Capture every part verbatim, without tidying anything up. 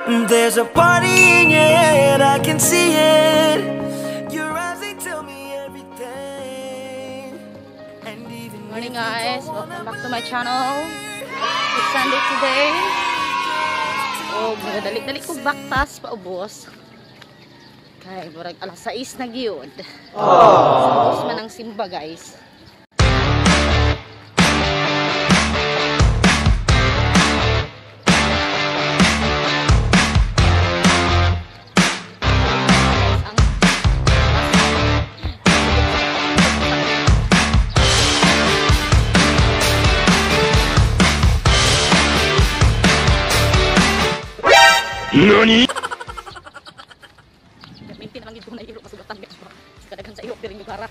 There's a party in your head, I can see it. Your eyes, they tell me everything. And even Morning guys, welcome back to my channel. It's Sunday today. Oh, dali-dali ko baktas paubos. Kay murag alas sais na gyud. Sa ubos man ang simba guys. NANI?! Minti naman ito na iro masugatan guys. Kadaghan sa iyo piring yung harap.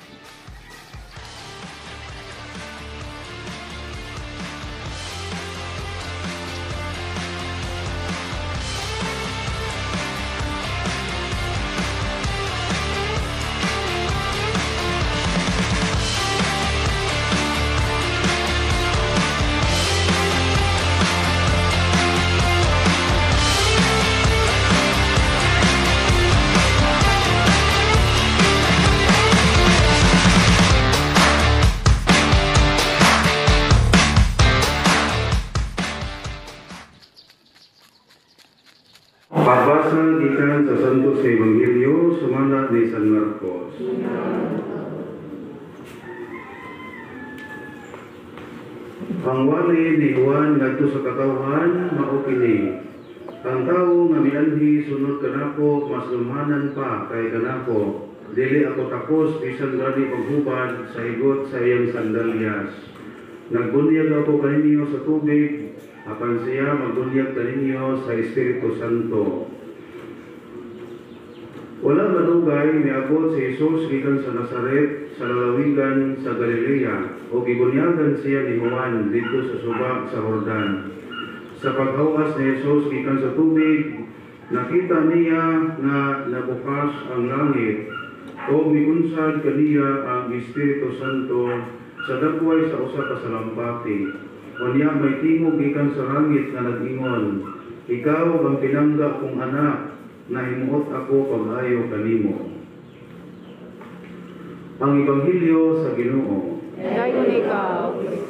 Pagbasa gikan sa Santos Ebanghelyo sumanad ni San Marcos. Ang wali ni Juan ngadto sa katawhan mao kini. Ang tawo nga mianhi sunod kanako mas lumhanan pa kay kanako. Dili ako tapos bisan gani paghubad sa higot sa iyang sandalyas. Nagbunyag ako kaninyo sa tubig, apan siya magbunyag kaninyo sa Espiritu Santo. Wala madugay miabot si Jesus gikan sa Nazaret sa lalawigan sa Galilea o gibunyagan siya ni Juan dito sa subak sa Jordan. Sa paghawas ni Jesus gikan sa tubig, nakita niya nga nabukas ang langit o miunsad kaniya ang Espiritu Santo sa dakway sa usa ka salampati. Unya may tingog gikan sa langit nga nag-ingon, ikaw ang pinangga kong anak, na himuot ako pag-ayo kanimo. Ang Ebanghelyo sa Ginoo. Dayon ikaw.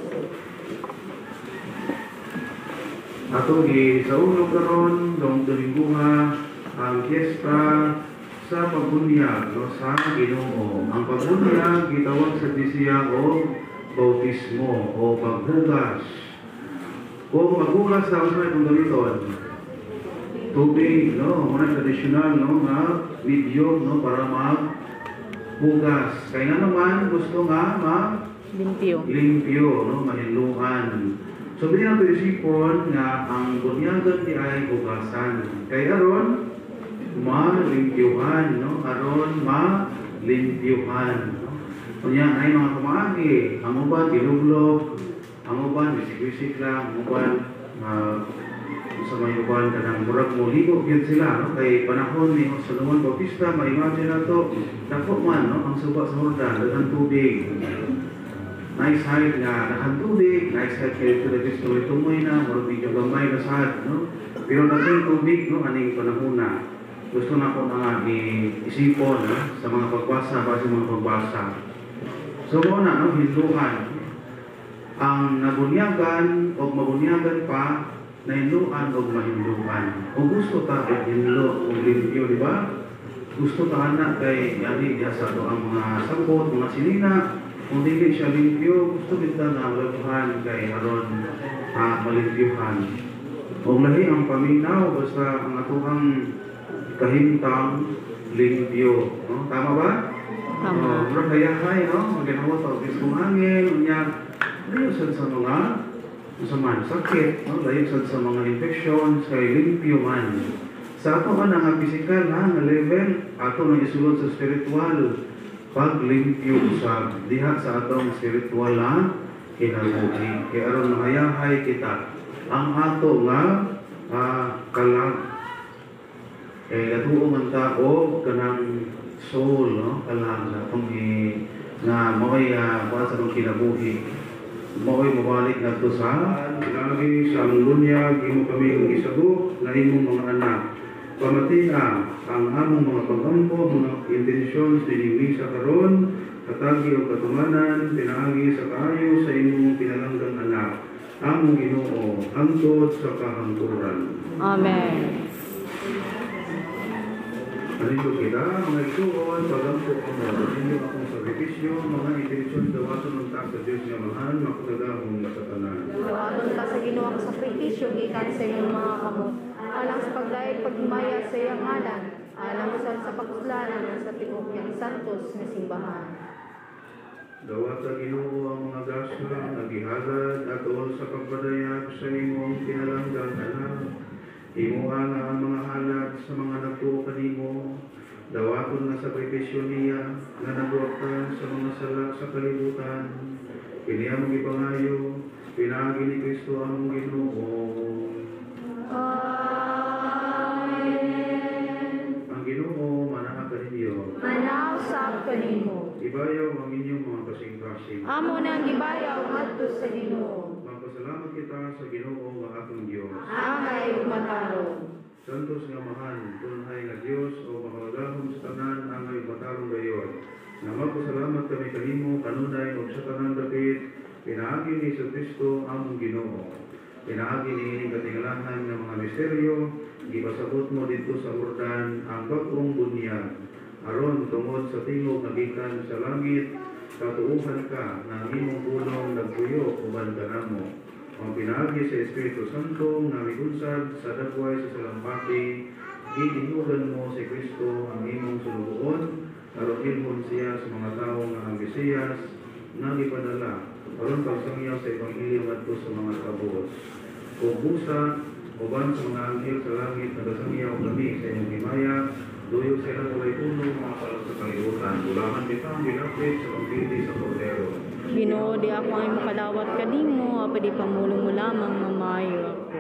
Ato gi sa ulo karon dong Dominguha ang fiesta sa pagbunyag no, sa Ginoo. Ang pagbunyag gitawag sa Disiya o bautismo o paghugas. Kung maghugas sa usa kung gamiton, tubig, no, mga tradisyonal, no, nga medium, no, para maghugas. Kaya nga naman gusto nga mag Limpyo. limpyo, no, mahiluan. So bilhin nato isipon nga ang bunyagan di ay hugasan. Kaya aron malimpyuhan, no, aron malimpyuhan. Kunya ay mga kumagi, ang uban giluglog, ang uban bisik-bisik lang, ang uban uh, sa may uban ka ng murag mo ligo yun sila, no? Kay panahon ni Solomon Bautista, ma-imagine na to, dako man, no? Ang suba sa Jordan, daghang tubig. Nice height nga, daghang tubig, nice height kayo ito na gusto may tumoy na, murag medyo gamay na sad, no? Pero daghang tubig, no? Aning panahon na. Gusto na ko na nga i-isipon, no? Sa mga pagbasa, ba sa mga pagbasa. So muna, no, hinduan. Ang nabunyagan o mabunyagan pa, nahinduan o mahinduan. Kung gusto ta o hindu o limpyo, di ba? Gusto ta anak kay yani diya sa ito ang mga sabot, mga sinina. Kung hindi siya limpyo, gusto kita na labuhan kay haron ha, malimpyuhan. O lahi ang paminaw, basta ang atuang kahintang limpyo. No? Tama ba? Tama. Pero kaya kaya, no? Maginawa ito, gusto hangin, unya, ayusan sa mga masaman sakit, no? Ayusan sa mga infection, sa limpyo man. Sa ato man ang physical, ha, na level, ato nang isulod sa spiritual, pag limpyo sa diha sa atong spiritual na kinabuhi. Kaya aron mahayahay kita, ang ato nga uh, kalag, eh, natuo man tao, kanang soul, no? Kalang na itong na maway uh, para sa itong kinabuhi. mao'y mabalik na to sa pinagi sa bunyag, imo kami isabuk na imong mga anak. Pamatina ang among mga pagampo, mga intensyon sa inyong misa karon, katagi o katumanan, pinaagi sa kaayo sa imong pinalanggang anak. Among Ginoo, hangtod sa kahangturan. Amen. Halino kita, mga isuon, pagampo ko mo, hindi akong sakripisyo, mga intensyon dawason ng taas sa Diyos niya mahal, makatagahong masatanan. Dawaton ka sa ginawa ka sakripisyo, gikan sa iyong mga kamot. Alang sa pagdahil pagmaya sa iyang ngalan, alang sa sa pagkuslanan sa tigok niyang santos na simbahan. Dawat sa Ginoo ang mga grasya, nagihalad, atol sa pagpadayag sa imong pinalanggang anak. Imuha na ang mga halad sa mga nagtuo kanimo, dawaton na sakripisyo niya, na nagwaktan sa mga salak sa kalibutan. Kini among ipangayo, pinagi ni Kristo among Ginoo. Amen. Ang Ginoo manaa kaninyo. Manausap kanimo. Ibayaw ang inyong mga kasing-kasing. Amo na ang gibayaw ngadto sa Ginoo. Magpasalamat kita sa Ginoo nga atong Dios. Angay umatarong. Santos nga mahal, tunhay nga Dios o makalagahom sa tanan angay matarong gayon. Na magpasalamat kami kanimo kanunay o sa tanan dapit, pinaagi ni Jesu Kristo among Ginoo. Pinaagi ni ining katingalahan ng mga misteryo, gipasabot mo dito sa Jordan ang bagong bunyag. Aron tungod sa tingog nga gikan sa langit, katuuhan ka na imong pulong nagpuyo uban kanamo. Ang pinaagi sa Espiritu Santo nga migunsad sa dagway sa salampati, gitingugan mo si Kristo ang imong sulugoon, aron ilhon siya sa mga tawo nga ang Mesiyas nga gipadala, aron pagsangyaw sa Ebanghelyo ngadto sa mga kabuos. O busa, uban sa mga anghel sa langit, nagasangyaw kami sa inyong himaya, duyog sila walay puno mga palag sa kalibutan, bulahan bitang binapit sa pagpili sa kordero. Ginoo, di ako ay makalawat kanimo, apadi pamulong mo lamang mamayo ako.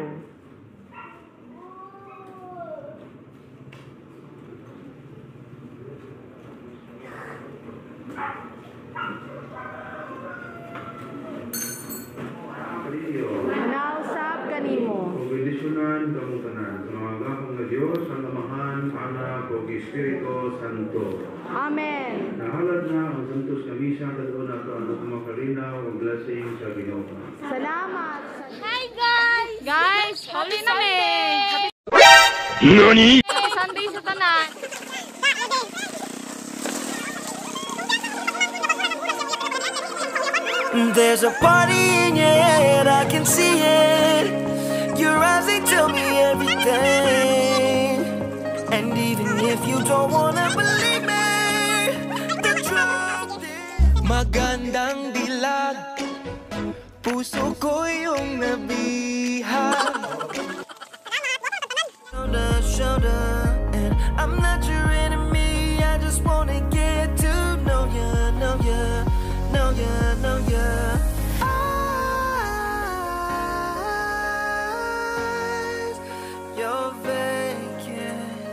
Kalinyo, Manausap kanimo. pagbendisyonan kamong tanan sa mga gahong nga Diyos, ang Amahan, Anak, o Espiritu Santo. Amen. Nahalad na ang santos nga misa kadto na to ang makalinaw ug blessing sa Ginoo. Salamat. Hi guys! Guys, happy Sunday! Happy NANI?! Sunday sa tanan! There's a party in your head, I can see it. Your eyes, they tell me everything. And even if you don't wanna believe me, the truth is magandang dilag, puso ko yung nabihag. Shoulder, shoulder, and I'm not your enemy, I just wanna get to know ya, know ya, know ya, know ya. Eyes, you're vacant.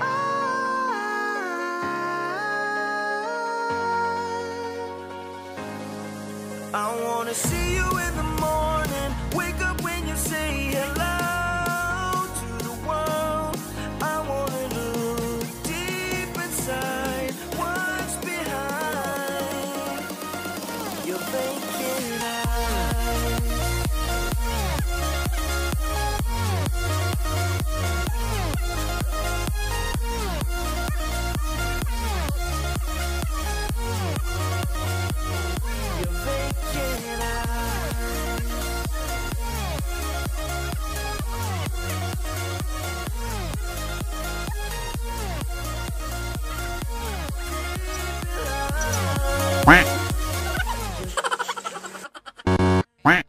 Eyes, I wanna see you in the morning, wake up when you say hello to the world. I wanna look deep inside what's behind your vacant eyes. Your vacant Quack. Quack.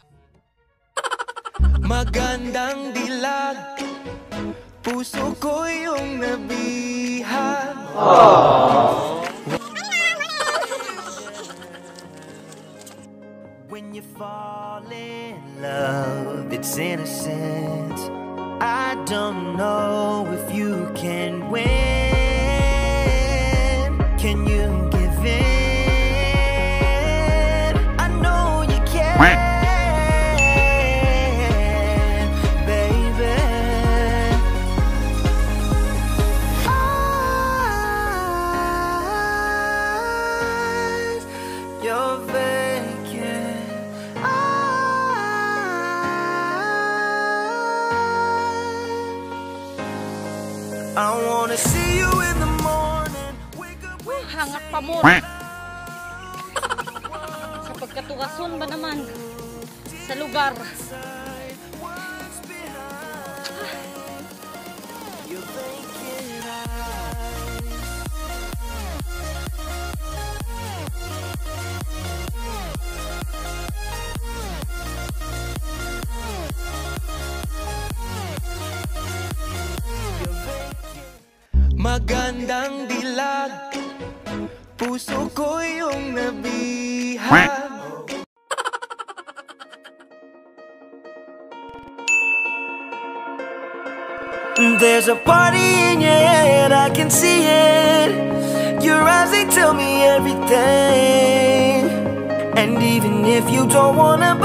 Magandang dilag, puso ko yung nabihag. When you fall in love, it's innocent. I don't know if you can win. Can you give in? I know you can. Quack. wanna see you in the morning. Wake up, wake up, Hangat pa mo. Sa pagkatugason ba naman sa lugar. what's behind your vacant eyes. Magandang dilag, puso ko yung nabihag. There's a party in your head, I can see it. Your eyes, they tell me everything. And even if you don't wanna